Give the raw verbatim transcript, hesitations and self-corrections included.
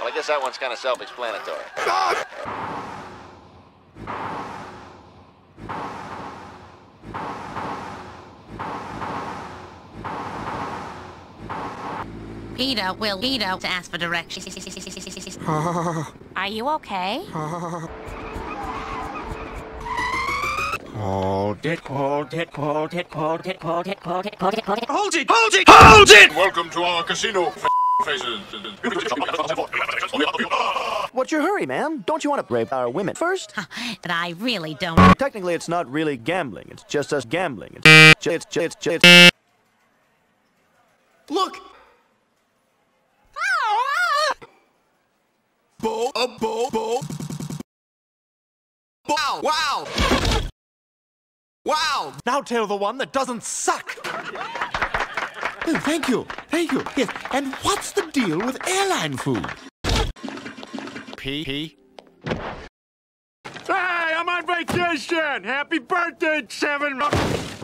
I guess that one's kind of self-explanatory. Peter will Peter to ask for directions. Are you okay? Hold it, hold it, hold it, hold it, hold it, hold it, hold it, hold it. Hold it! Hold it! Hold it! Welcome to our casino, faces. What's your hurry, man? Don't you want to rape our women first? But I really don't. Technically, it's not really gambling. It's just us gambling. It's it's it's it's. it's... Look! Bo, a bo, bo. Wow! Wow! Wow! Now tell the one that doesn't suck. Oh, thank you, thank you. Yes, and what's the deal with airline food? P. P. Hey, I'm on vacation! Happy birthday, Seven!